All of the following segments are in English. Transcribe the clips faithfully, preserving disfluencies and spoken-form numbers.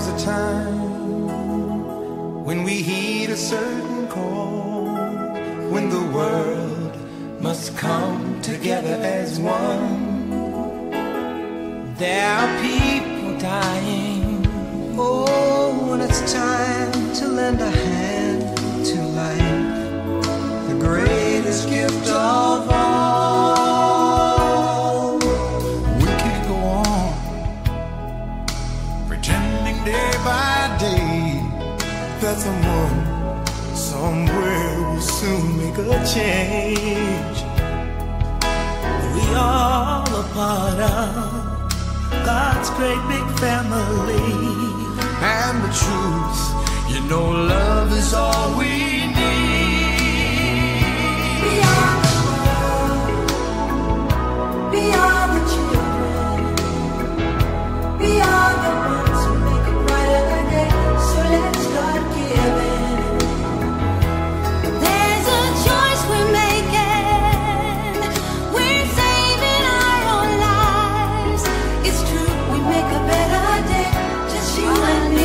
comes a time when we heed a certain call, when the world must come together as one. There are people dying. Oh, when it's time to lend a hand to life, the greatest gift of all. We can't go on pretending day by day that someone somewhere will soon make a change. We all a part of God's great big family. And the truth, you know, love is all we need. We are the world, we are the children, we are the ones who make a brighter day. So let's start giving. There's a choice we're making. We're saving our own lives. It's true, we make a better day, just you and me.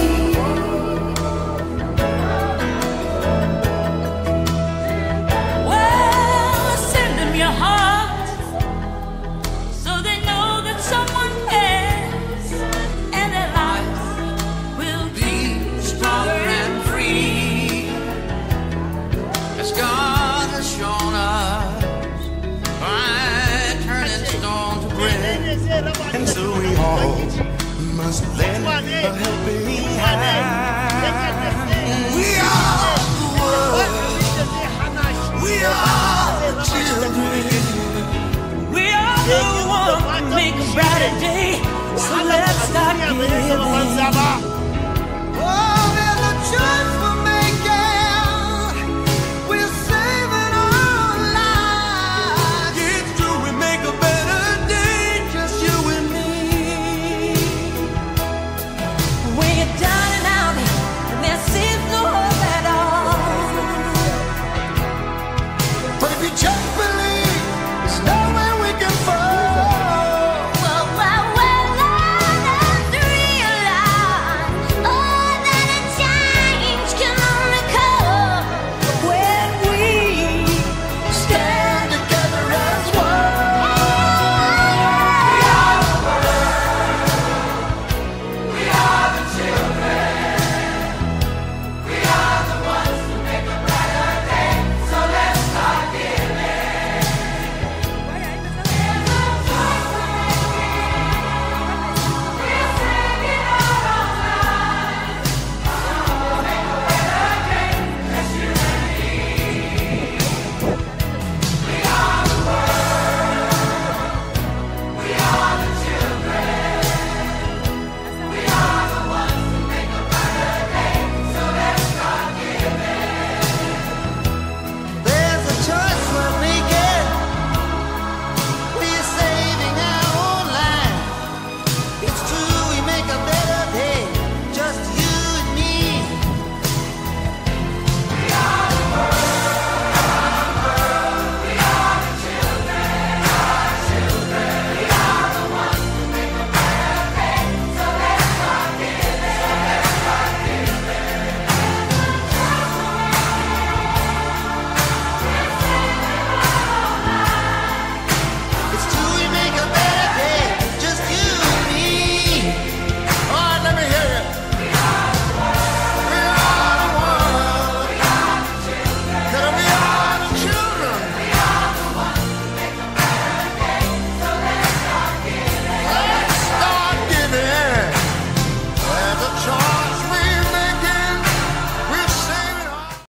Well, send them your heart so they know that someone cares, and their lives will be stronger and free, as God has shown us by turning stone to bread. And so we all must lend a helping hand. We are the world, we are the children, we are the ones who make a brighter day. So let's start giving.